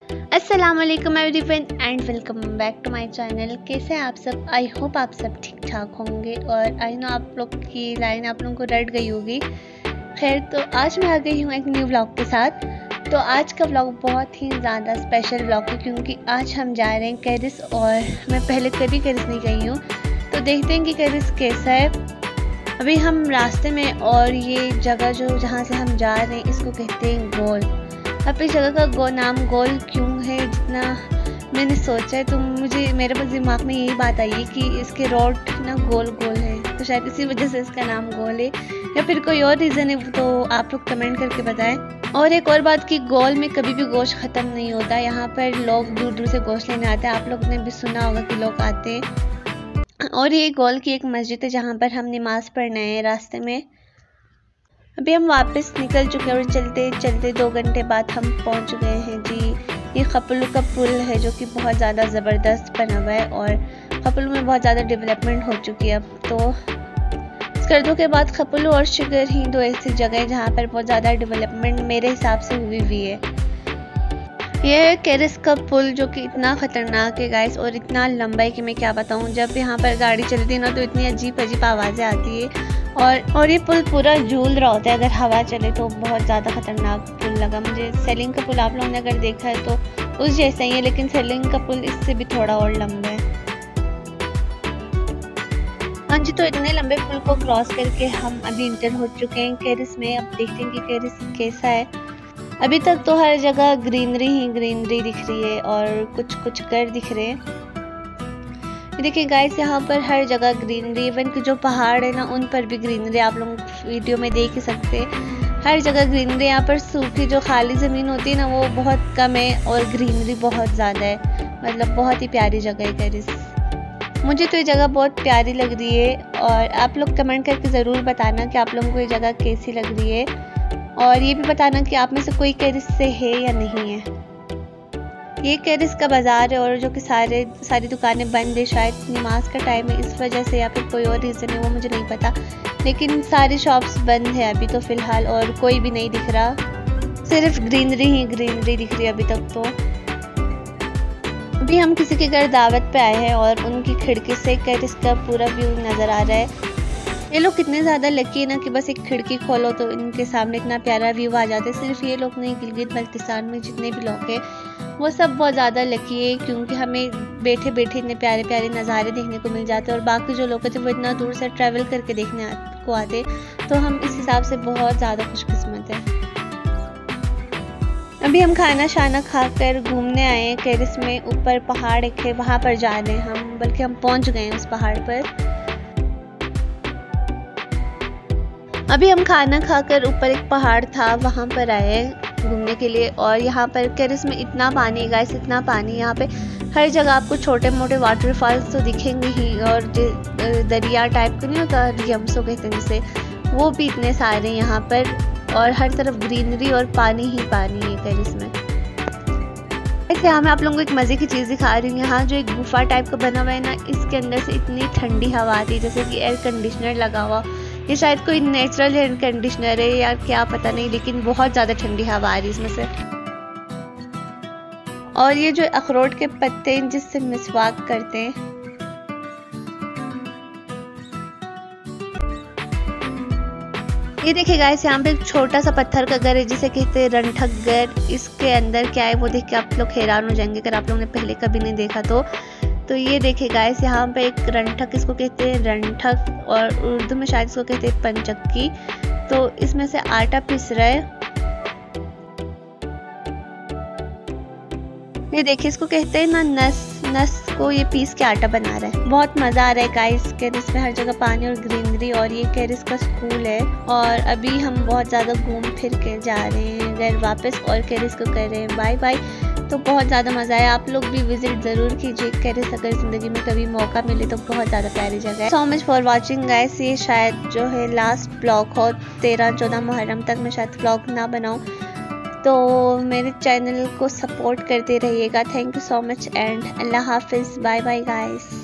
अस्सलाम वालेकुम everyone and welcome back to my channel. कैसे हैं आप सब? आई होप आप सब ठीक ठाक होंगे और आई नो आप लोग की लाइन आप लोगों को रट गई होगी। खैर, तो आज मैं आ गई हूँ एक न्यू व्लॉग के साथ। तो आज का व्लॉग बहुत ही ज़्यादा स्पेशल व्लॉग है क्योंकि आज हम जा रहे हैं कैरिस और मैं पहले कभी कैरिस नहीं गई हूँ, तो देखते हैं कि कैरिस कैसा है। अभी हम रास्ते में और ये जगह जो जहाँ से हम जा रहे हैं इसको कहते हैं गोल। अब इस जगह का नाम गोल क्यों है, जितना मैंने सोचा है तो मेरे पास दिमाग में यही बात आई है कि इसके रोड ना गोल गोल है, तो शायद इसी वजह से इसका नाम गोल है, या फिर कोई और रीज़न है तो आप लोग कमेंट करके बताएं। और एक और बात कि गोल में कभी भी गोश्त ख़त्म नहीं होता, यहाँ पर लोग दूर दूर से गोश्त लेने आते हैं। आप लोग ने भी सुना होगा कि लोग आते हैं। और ये गोल की एक मस्जिद है जहाँ पर हम नमाज़ पढ़ने आए रास्ते में। अभी हम वापस निकल चुके हैं और चलते चलते 2 घंटे बाद हम पहुंच गए हैं जी। ये खपलू का पुल है जो कि बहुत ज़्यादा ज़बरदस्त बना हुआ है और खपलू में बहुत ज़्यादा डेवलपमेंट हो चुकी है अब तो। स्कर्दों के बाद खपलू और शिगर ही 2 ऐसी जगह है जहाँ पर बहुत ज़्यादा डेवलपमेंट मेरे हिसाब से हुई है। यह है कैरिस का पुल जो कि इतना ख़तरनाक है गाइस और इतना लंबा है कि मैं क्या बताऊँ। जब यहाँ पर गाड़ी चलती है ना तो इतनी अजीब अजीब आवाज़ें आती है और ये पुल पूरा झूल रहा होता है अगर हवा चले तो। बहुत ज़्यादा ख़तरनाक पुल लगा मुझे। सेलिंग का पुल आप लोगों ने अगर देखा है तो उस जैसा ही है, लेकिन सेलिंग का पुल इससे भी थोड़ा और लंबा है। हाँ जी, तो इतने लंबे पुल को क्रॉस करके हम अभी इंटर हो चुके हैं कैरिस में। अब देखते हैं कि कैरिस कैसा है। अभी तक तो हर जगह ग्रीनरी ही ग्रीनरी दिख रही है और कुछ कुछ घर दिख रहे हैं। देखिए गाइस, यहाँ पर हर जगह ग्रीनरी, इवन कि जो पहाड़ है ना उन पर भी ग्रीनरी आप लोग वीडियो में देख ही सकते हैं। हर जगह ग्रीनरी। यहाँ पर सूखी जो खाली ज़मीन होती है ना वो बहुत कम है और ग्रीनरी बहुत ज़्यादा है। मतलब बहुत ही प्यारी जगह है कैरिस। मुझे तो ये जगह बहुत प्यारी लग रही है और आप लोग कमेंट करके ज़रूर बताना कि आप लोगों को ये जगह कैसी लग रही है और ये भी बताना कि आप में से कोई कैरिस से है या नहीं है। ये कैरिस का बाज़ार है और जो कि सारी दुकानें बंद है। शायद नमाज का टाइम है इस वजह से या फिर कोई और रीज़न है वो मुझे नहीं पता, लेकिन सारी शॉप्स बंद है अभी तो फ़िलहाल और कोई भी नहीं दिख रहा। सिर्फ ग्रीनरी ही ग्रीनरी दिख रही है अभी तक तो। अभी हम किसी के घर दावत पे आए हैं और उनकी खिड़की से कैरिस का पूरा व्यू नज़र आ रहा है। ये लोग कितने ज़्यादा लकी है ना कि बस एक खिड़की खोलो तो इनके सामने इतना प्यारा व्यू आ जाता है। सिर्फ ये लोग नहीं, गिलगित बल्तिस्तान में जितने भी लोग हैं वो सब बहुत ज़्यादा लकी है क्योंकि हमें बैठे बैठे इतने प्यारे प्यारे नज़ारे देखने को मिल जाते हैं और बाकी जो लोग थे वो इतना दूर से ट्रैवल करके देखने को आते, तो हम इस हिसाब से बहुत ज़्यादा खुशकिस्मत हैं। अभी हम खाना शाना खाकर घूमने आए हैं कैरिस में। ऊपर पहाड़ एक है, वहाँ पर जा रहे हैं हम, बल्कि हम पहुँच गए हैं उस पहाड़ पर। अभी हम खाना खाकर ऊपर एक पहाड़ था वहाँ पर आए घूमने के लिए और यहाँ पर कैरिस में इतना पानी है गाइस, इतना पानी। यहाँ पे हर जगह आपको छोटे मोटे वाटरफॉल्स तो दिखेंगे ही और दरिया टाइप का नहीं होता, रियमसो कहते हैं जिसे, वो भी इतने सारे यहाँ पर और हर तरफ ग्रीनरी और पानी ही पानी है कैरिस में। ऐसे यहाँ मैं आप लोगों को एक मज़े की चीज़ दिखा रही हूँ। यहाँ जो एक गुफा टाइप का बना हुआ है ना, इसके अंदर से इतनी ठंडी हवा आती है जैसे कि एयर कंडीशनर लगा हुआ। ये शायद कोई नेचुरल एयर कंडीशनर है या क्या पता नहीं, लेकिन बहुत ज़्यादा ठंडी हवा आ रही है इसमें से। और ये जो अखरोट के पत्ते हैं जिससे मिसवाक करते हैं, ये देखिए गाइस, यहाँ पे एक छोटा सा पत्थर का घर है जिसे कहते हैं रंठक घर। इसके अंदर क्या है वो देख के आप लोग हैरान हो जाएंगे अगर आप लोगों ने पहले कभी नहीं देखा तो ये देखिए गाइस, यहाँ पे एक रंठक, इसको कहते हैं रंठक और उर्दू में शायद इसको कहते हैं पंचक्की। तो इसमें से आटा पिस रहा है। ये देखिए, इसको कहते हैं ना नस को ये पीस के आटा बना रहा है। बहुत मज़ा आ रहा है गाइस कैरिस में, हर जगह पानी और ग्रीनरी। और ये कैरिस का स्कूल है और अभी हम बहुत ज़्यादा घूम फिर के जा रहे हैं घर वापस और कैरिस को कर रहे हैं बाय बाय। तो बहुत ज़्यादा मज़ा आया। आप लोग भी विजिट ज़रूर कीजिए कैरिस अगर ज़िंदगी में कभी मौका मिले तो। बहुत ज़्यादा प्यारी जगह है। So much for watching guys. ये शायद जो है लास्ट ब्लॉग हो, 13-14 मुहर्रम तक मैं शायद ब्लॉग ना बनाऊँ, तो मेरे चैनल को सपोर्ट करते रहिएगा। Thank you so much and अल्लाह हाफिज़, बाय बाय गाइस।